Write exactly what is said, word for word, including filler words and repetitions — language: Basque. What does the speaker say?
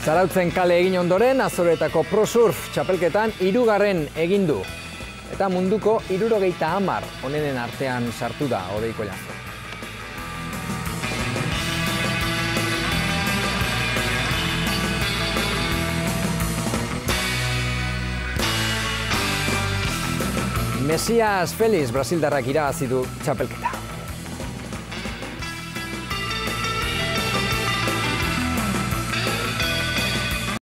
Zarautzen kale egin ondoren, Azoretako Pro Surf txapelketan hirugarren egin du. Eta munduko hirurogeita hamar onenen artean sartu da Odeiko Llazo. Mesias Feliz Brasildarrak irabazi du txapelketa.